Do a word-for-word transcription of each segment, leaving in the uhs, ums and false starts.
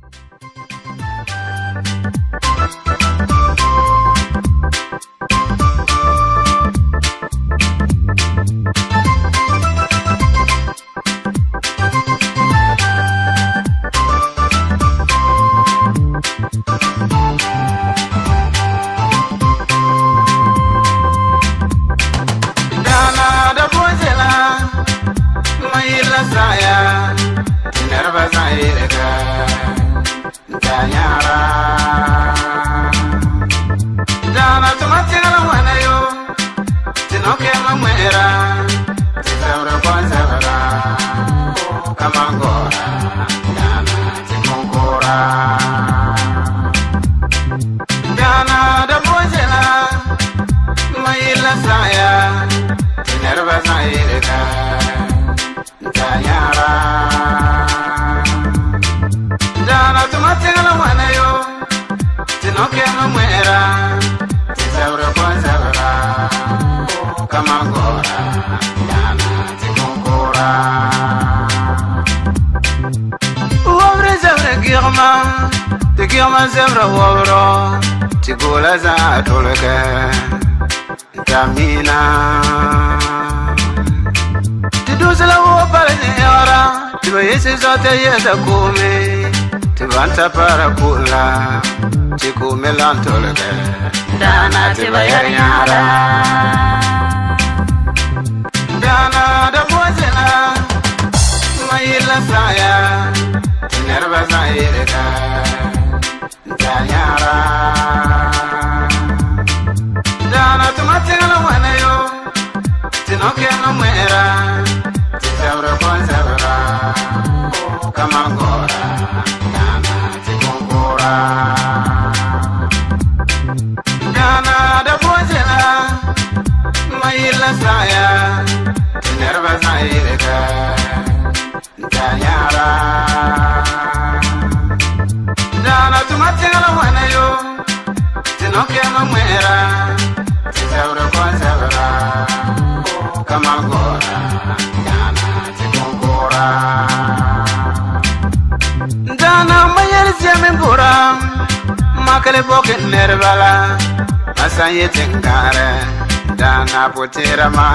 Tibanta para kula, tiku melantoleke, dana tibayar nyara, dana da bozela, mayila saya, tinerba sayireka, danyara, dana tumatingala wanayo, tinoke mamera, tisabra konsabra, kamangora. Dana da bozela, mayila saya, tinerba sayireka, danyara. Dana tumatingala wanayo, tinoke mamera, tisabra konsabra, kamangora, dana tikongora. Dana mayar siamin buram, makale boken nerbala, masanye tengare, dana potera ma.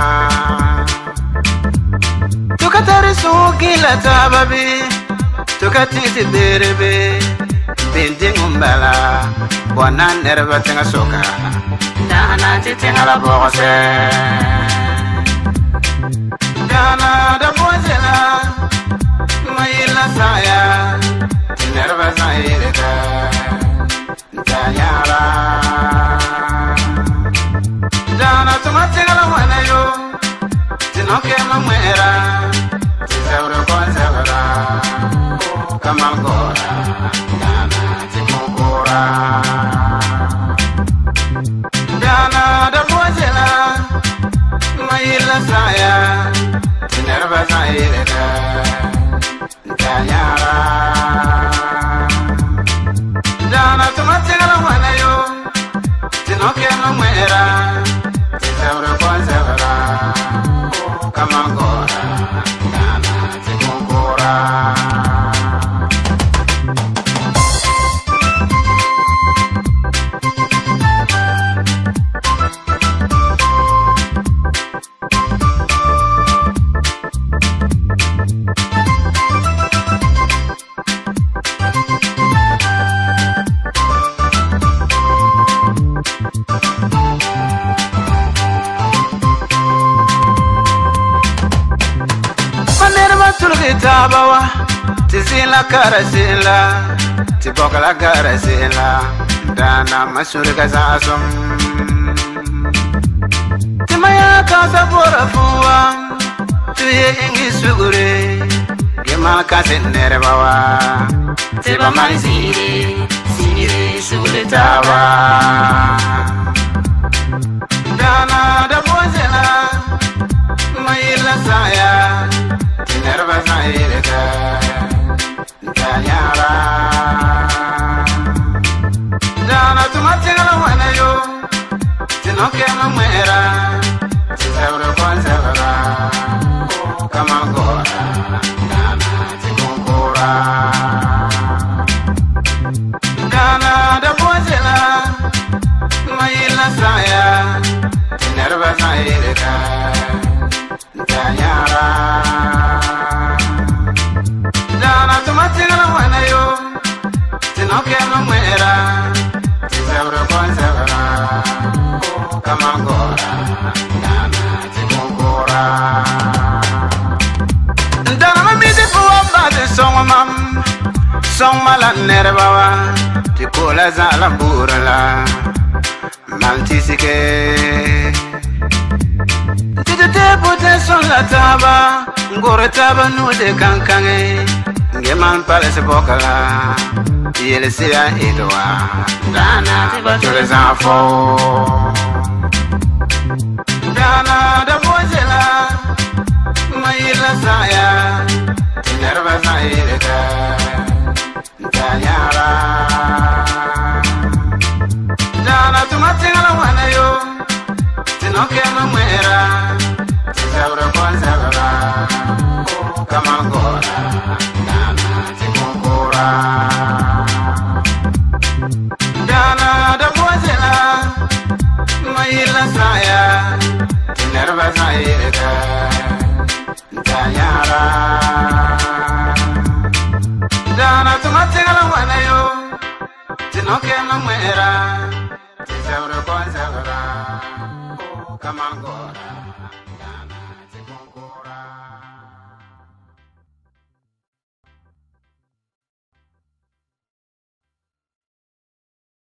Tukatari suki la tababi, tukatiti berebe, binding umbala, wana nerba tenga soka, dana titenga la bose. Dana da bozela, mayila saya, tinerba sayireka, danyara. Dana tumatingala wanayo, tinoke mamera, tisabra konsabra, kamangora, dana tikongora. Dana da bozela, mayila saya, tinerba sayireka, danyara. Dana tumatingala wanayo, tinoke mamera, tisabra konsabra, kamangora, dana tikongora. Tabawa, tizila karasila, tibokala karasila, dana masurika zasum. Timaya kasa bora fuwa, tuye ingi sugure, gemal kasi nerebawa, tiba mani siri, siri sugure tawa. Dana da bozela, mayila saya, tinerba sayireka, danyara. Dana tumatingala wanayo, tinoke mamera, tisabra konsabra, kamangora, dana tikongora. no que me muera, si seguro con segura, camangora, dana, chimungora. Dana me mide for about the song, mam, song malan nervawa, ticola zalambura, maltisike. Tite pute son la taba, ngore taba nude kankange. Ngeman palace bokala, yele siya idwa, dana chole zanfo. Dana da bojela, mayila saya, tinerva saireka, danyara. Dana tumatingala wana yo, tinoke mamwera, tisabra kwa sabra, kamangora. Dana da bojela, mayila saya, tinerva saireka, danyara. Dana tumatingala wana yo, tinoke mamwera, tisabra kwa sabra, kamangora.